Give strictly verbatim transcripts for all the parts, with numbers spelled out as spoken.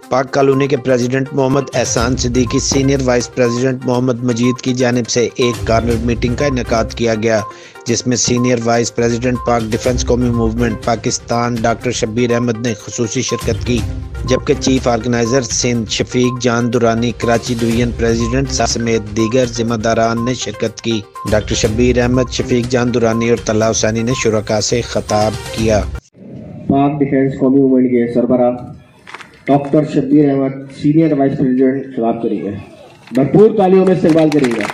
پاک کالونی کے president Muhammad Ehsan Siddiqui senior vice president Muhammad Majeed کی جانب سے ایک کارنر میٹنگ کا انعقاد کیا گیا، جس میں senior vice president Pak defence Qaumi movement Pakistan doctor Shabbir Ahmed نے خصوصی شرکت کی، جبکہ chief organiser Sindh Shafiq Jan Durrani Karachi division president سمیت دیگر ذمہ داران نے شرکت کی۔ ڈاکٹر شبیر احمد، شفیق جان درانی اور طلحہ حسینی نے شرکاء سے خطاب کیا۔ پاک ڈیفنس قومی موومنٹ کے سربراہ doctor Shabbir Ahmed senior vice president خطاب کریں گے، بھرپور تالیوں میں استقبال کریں گے۔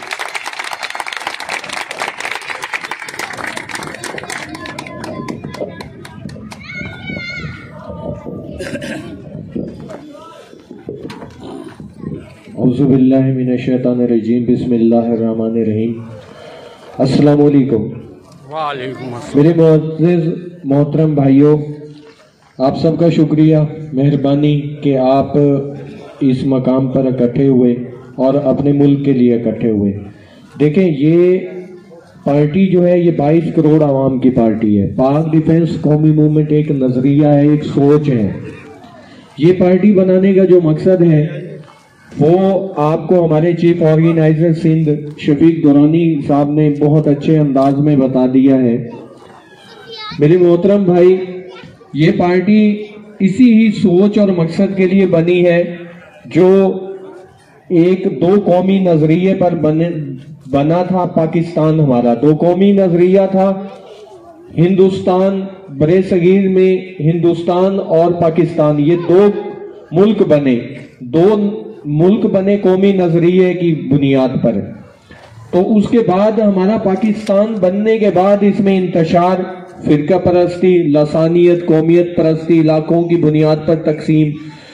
اعوذ باللہ من الشیطان الرجیم، بسم اللہ الرحمن الرحیم۔ السلام علیکم۔ وعلیکم السلام۔ میرے معزز محترم بھائیوں، آپ سب کا شکریہ، مہربانی کہ آپ اس مقام پر اکٹھے ہوئے اور اپنے ملک کے لیے اکٹھے ہوئے۔ دیکھیں، یہ پارٹی جو ہے یہ بائیس کروڑ عوام کی پارٹی ہے۔ پاک ڈیفنس قومی موومنٹ ایک نظریہ ہے، ایک سوچ ہے۔ یہ پارٹی بنانے کا جو مقصد ہے وہ آپ کو ہمارے چیف آرگنائزر سندھ شفیق درانی صاحب نے بہت اچھے انداز میں بتا دیا ہے۔ میرے محترم بھائی، یہ پارٹی اسی ہی سوچ اور مقصد کے لیے بنی ہے جو ایک دو قومی نظریے پر بنا تھا۔ پاکستان ہمارا دو قومی نظریہ تھا۔ ہندوستان برے صغیر میں ہندوستان اور پاکستان، یہ دو ملک بنے، دو ملک بنے قومی نظریے کی بنیاد پر۔ تو اس کے بعد ہمارا پاکستان بننے کے بعد اس میں انتشار، فرقہ پرستی، لسانیت، قومیت پرستی، علاقوں کی بنیاد پر تقسیم۔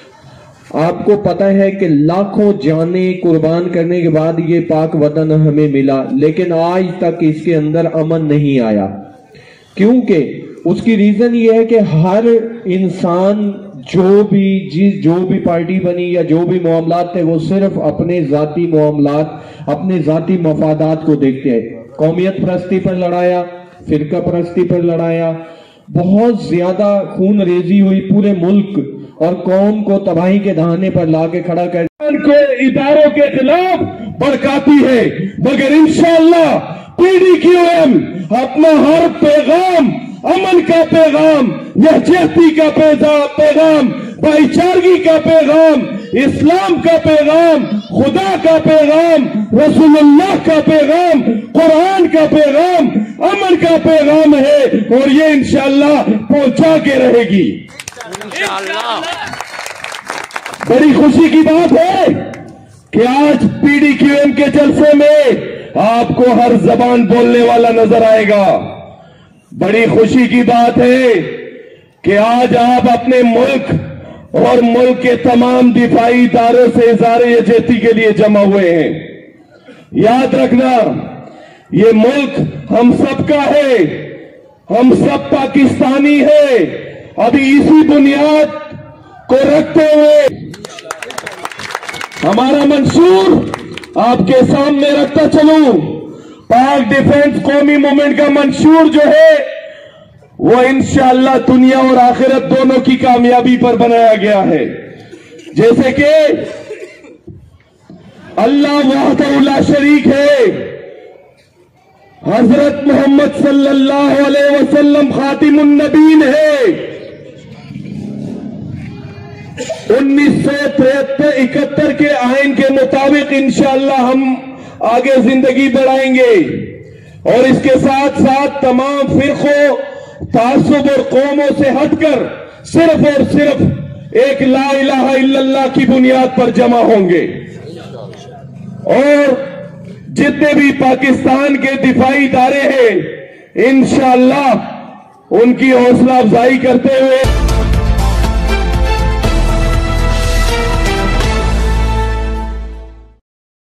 آپ کو پتہ ہے کہ لاکھوں جانیں قربان کرنے کے بعد یہ پاک وطن ہمیں ملا، لیکن آج تک اس کے اندر امن نہیں آیا۔ کیونکہ اس کی ریزن یہ ہے کہ ہر انسان جو بھی جس جو بھی پارٹی بنی یا جو بھی معاملات تھے وہ صرف اپنے ذاتی معاملات، اپنے ذاتی مفادات کو دیکھتے ہیں۔ قومیت پرستی پر لڑایا، فرقہ پرستی پر لڑایا، بہت زیادہ خون ریزی ہوئی، پورے ملک اور قوم کو تباہی کے دہانے پر لا کے کھڑا کر کو اداروں کے خلاف بڑکاتی ہے، مگر انشاءاللہ پی ڈی کیو ایم اپنا ہر پیغام، امن کا پیغام، یکجہتی کا پیغام، بھائی چارگی کا پیغام، اسلام کا پیغام، خدا کا پیغام، رسول اللہ کا پیغام، قرآن کا پیغام، امن کا پیغام ہے، اور یہ انشاءاللہ پہنچا کے رہے گی۔ بڑی خوشی کی بات ہے کہ آج پی ڈی کیو ایم کے جلسے میں آپ کو ہر زبان بولنے والا نظر آئے گا۔ بڑی خوشی کی بات ہے کہ آج آپ اپنے ملک اور ملک کے تمام دفاعی اداروں سے اظہار یکجہتی کے لیے جمع ہوئے ہیں۔ یاد رکھنا، یہ ملک ہم سب کا ہے، ہم سب پاکستانی ہیں۔ ابھی اسی بنیاد کو رکھتے ہوئے ہمارا منشور آپ کے سامنے رکھتا چلوں۔ پاک ڈیفنس قومی موومنٹ کا منشور جو ہے وہ انشاءاللہ دنیا اور آخرت دونوں کی کامیابی پر بنایا گیا ہے، جیسے کہ اللہ وحدہ لا شریک ہے، حضرت محمد صلی اللہ علیہ وسلم خاتم النبیین ہے، انیس سو تریہتر اکہتر کے آئین کے مطابق انشاءاللہ ہم آگے زندگی بڑھائیں گے، اور اس کے ساتھ ساتھ تمام فرقوں، تعصب اور قوموں سے ہٹ کر صرف اور صرف ایک لا الہ الا اللہ کی بنیاد پر جمع ہوں گے، اور جتنے بھی پاکستان کے دفاعی ادارے ہیں انشاءاللہ ان کی حوصلہ افزائی کرتے ہوئے